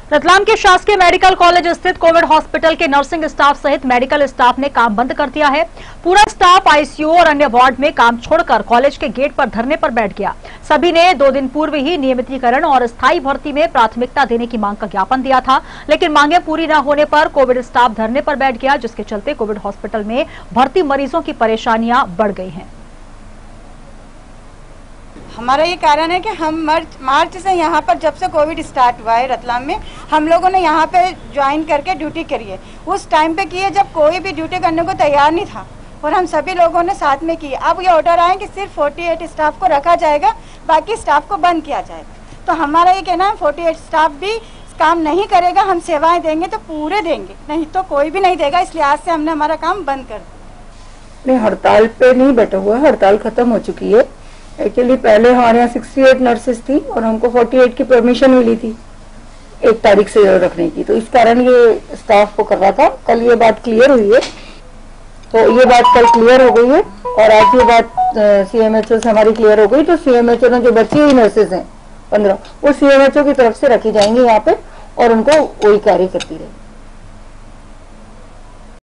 रतलाम के शासकीय medical college स्थित कोविड हॉस्पिटल के नर्सिंग स्टाफ सहित मेडिकल स्टाफ ने काम बंद कर दिया है। पूरा स्टाफ आईसीयू और अन्य वार्ड में काम छोड़कर कॉलेज के गेट पर धरने पर बैठ गया। सभी ने 2 दिन पूर्व ही नियमितीकरण और स्थायी भर्ती में प्राथमिकता देने की मांग का ज्ञापन दिया था, लेकिन मांगे पूरी न होने पर कोविड स्टाफ धरने पर बैठ गया, जिसके चलते कोविड हॉस्पिटल में भर्ती मरीजों की परेशानियां बढ़ गई हैं। हमारा ये कारण है कि हम मार्च से यहाँ पर जब से कोविड स्टार्ट हुआ है रतलाम में, हम लोगों ने यहाँ पे ज्वाइन करके ड्यूटी करी है। उस टाइम पे की है जब कोई भी ड्यूटी करने को तैयार नहीं था और हम सभी लोगों ने साथ में की। अब ये ऑर्डर आए कि सिर्फ 48 स्टाफ को रखा जाएगा, बाकी स्टाफ को बंद किया जाएगा। तो हमारा ये कहना है 48 स्टाफ भी काम नहीं करेगा, हम सेवाएं देंगे तो पूरे देंगे, नहीं तो कोई भी नहीं देगा। इसलिए आज से हमने हमारा काम बंद कर दिया। हड़ताल पे नहीं बैठा हुआ, हड़ताल खत्म हो चुकी है। एक्चुअली पहले हमारे यहाँ 68 नर्सेस थी और हमको 48 की परमिशन मिली थी 1 तारीख से रखने की, तो इस कारण ये स्टाफ को कर रहा था। कल ये बात क्लियर हुई है, तो ये बात कल क्लियर हो गई है और आज ये बात सीएमएचओ से हमारी क्लियर हो गई। तो सीएमएचओ ने जो बची हुई नर्सेस हैं 15, वो सीएमएचओ की तरफ से रखी जाएंगी यहाँ पे और उनको वही कार्य करती रहेगी।